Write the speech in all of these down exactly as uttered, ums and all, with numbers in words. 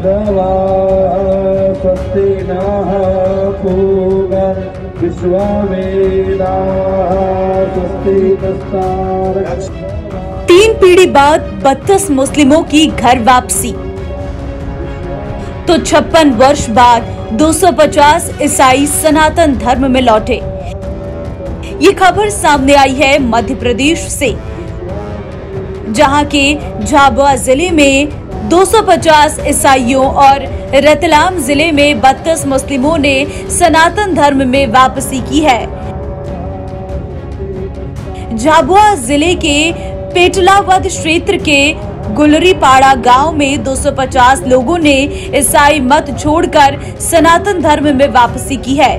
स्वस्ति नः पूर्वा विश्ववेदाः स्वस्ति नस्तारः। तीन पीढ़ी बाद बत्तीस मुस्लिमों की घर वापसी तो छप्पन वर्ष बाद दो सौ पचास ईसाई सनातन धर्म में लौटे। ये खबर सामने आई है मध्य प्रदेश से, जहां के झाबुआ जिले में दो सौ पचास ईसाइयों और रतलाम जिले में बत्तीस मुस्लिमों ने सनातन धर्म में वापसी की है। झाबुआ जिले के पेटलावद क्षेत्र के गुलरीपाड़ा गांव में दो सौ पचास लोगों ने ईसाई मत छोड़कर सनातन धर्म में वापसी की है,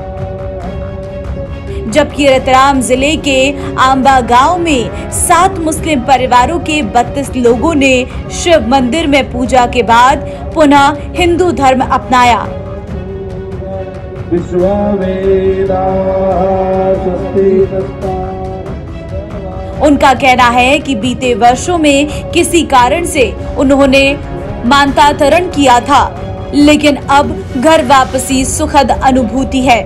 जबकि रतलाम जिले के आंबा गांव में सात मुस्लिम परिवारों के बत्तीस लोगों ने शिव मंदिर में पूजा के बाद पुनः हिंदू धर्म अपनाया। उनका कहना है कि बीते वर्षों में किसी कारण से उन्होंने मानतांतरण किया था, लेकिन अब घर वापसी सुखद अनुभूति है।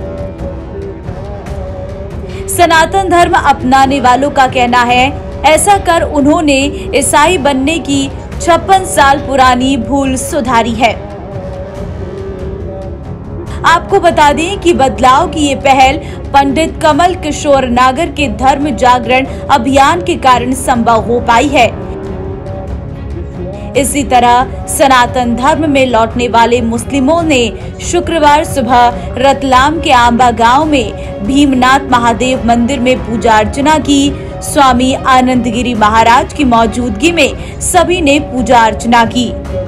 सनातन धर्म अपनाने वालों का कहना है, ऐसा कर उन्होंने ईसाई बनने की छप्पन साल पुरानी भूल सुधारी है। आपको बता दें कि बदलाव की ये पहल पंडित कमल किशोर नागर के धर्म जागरण अभियान के कारण संभव हो पाई है। इसी तरह सनातन धर्म में लौटने वाले मुस्लिमों ने शुक्रवार सुबह रतलाम के आंबा गांव में भीमनाथ महादेव मंदिर में पूजा अर्चना की। स्वामी आनंदगिरी महाराज की मौजूदगी में सभी ने पूजा अर्चना की।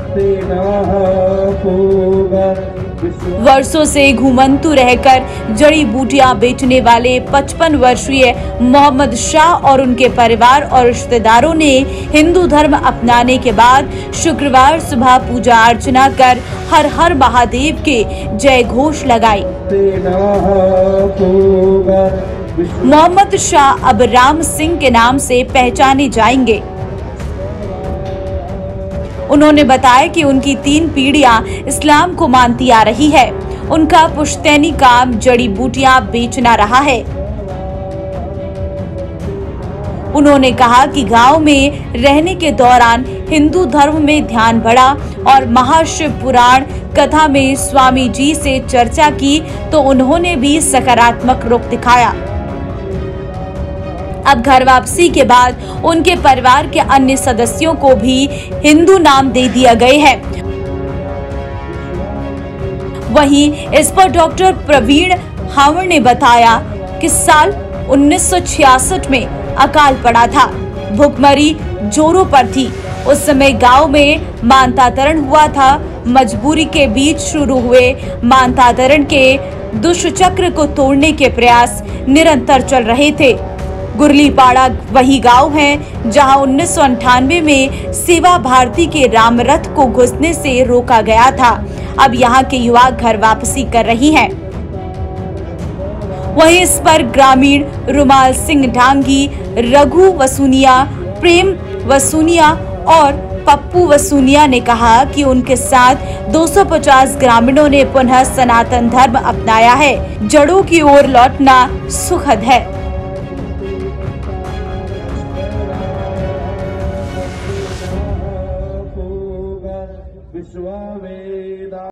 वर्षों से घुमंतु रहकर जड़ी बूटियां बेचने वाले पचपन वर्षीय मोहम्मद शाह और उनके परिवार और रिश्तेदारों ने हिंदू धर्म अपनाने के बाद शुक्रवार सुबह पूजा अर्चना कर हर हर महादेव के जय घोष लगाए। मोहम्मद शाह अब राम सिंह के नाम से पहचाने जाएंगे। उन्होंने बताया कि उनकी तीन पीढ़ियां इस्लाम को मानती आ रही है। उनका पुश्तैनी काम जड़ी बूटियां बेचना रहा है। उन्होंने कहा कि गांव में रहने के दौरान हिंदू धर्म में ध्यान बढ़ा और महाशिव पुराण कथा में स्वामी जी से चर्चा की तो उन्होंने भी सकारात्मक रुख दिखाया। अब घर वापसी के बाद उनके परिवार के अन्य सदस्यों को भी हिंदू नाम दे दिया गए है। वहीं इस पर डॉक्टर प्रवीण हावर ने बताया कि साल उन्नीस सौ छियासठ में अकाल पड़ा था। भुखमरी जोरों पर थी। उस समय गांव में मानतांतरण हुआ था। मजबूरी के बीच शुरू हुए मानतांतरण के दुष्चक्र को तोड़ने के प्रयास निरंतर चल रहे थे। गुरलीपाड़ा वही गांव है जहां उन्नीस सौ अंठानवे में सेवा भारती के राम रथ को घुसने से रोका गया था। अब यहां के युवा घर वापसी कर रही हैं। वहीं इस पर ग्रामीण रुमाल सिंह ढांगी, रघु वसूनिया, प्रेम वसूनिया और पप्पू वसूनिया ने कहा कि उनके साथ दो सौ पचास ग्रामीणों ने पुनः सनातन धर्म अपनाया है। जड़ों की ओर लौटना सुखद है। विश्ववेदा